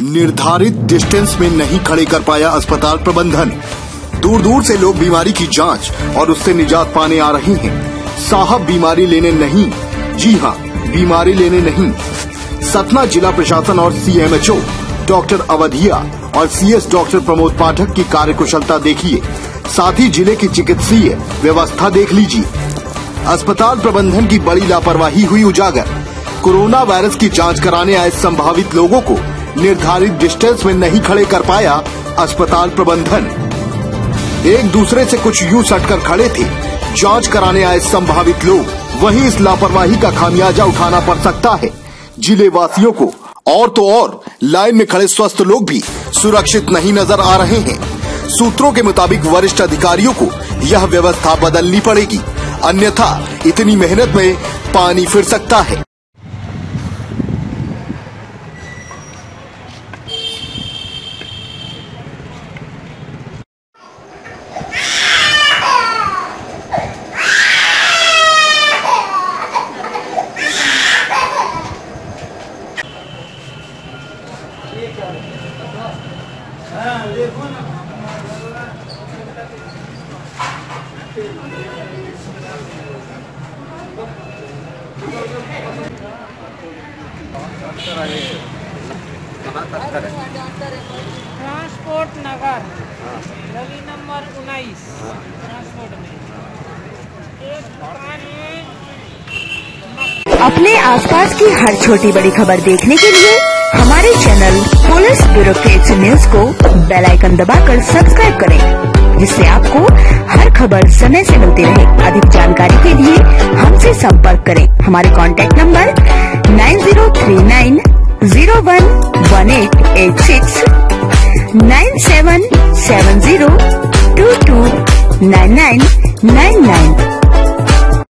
निर्धारित डिस्टेंस में नहीं खड़े कर पाया अस्पताल प्रबंधन। दूर दूर से लोग बीमारी की जांच और उससे निजात पाने आ रहे हैं। साहब बीमारी लेने नहीं, जी हाँ बीमारी लेने नहीं। सतना जिला प्रशासन और CMHO डॉक्टर अवधिया और CS डॉक्टर प्रमोद पाठक की कार्यकुशलता देखिए, साथ ही जिले की चिकित्सीय व्यवस्था देख लीजिए। अस्पताल प्रबंधन की बड़ी लापरवाही हुई उजागर। कोरोना वायरस की जांच कराने आए संभावित लोगों को निर्धारित डिस्टेंस में नहीं खड़े कर पाया अस्पताल प्रबंधन। एक दूसरे से कुछ यूं सटकर खड़े थे जांच कराने आए संभावित लोग। वहीं इस लापरवाही का खामियाजा उठाना पड़ सकता है जिले वासियों को। और तो और लाइन में खड़े स्वस्थ लोग भी सुरक्षित नहीं नजर आ रहे हैं। सूत्रों के मुताबिक वरिष्ठ अधिकारियों को यह व्यवस्था बदलनी पड़ेगी, अन्यथा इतनी मेहनत में पानी फिर सकता है। ट्रांसपोर्ट नगर गली नंबर 19 ट्रांसपोर्ट में एक दुकान है। अपने आसपास की हर छोटी बड़ी खबर देखने के लिए हमारे चैनल पुलिस ब्यूरोक्रेट्स न्यूज को बेल आइकन दबाकर सब्सक्राइब करें, जिससे आपको हर खबर समय से मिलती रहे। अधिक जानकारी के लिए हमसे संपर्क करें। हमारे कॉन्टैक्ट नंबर 9039 011886 9770 229999।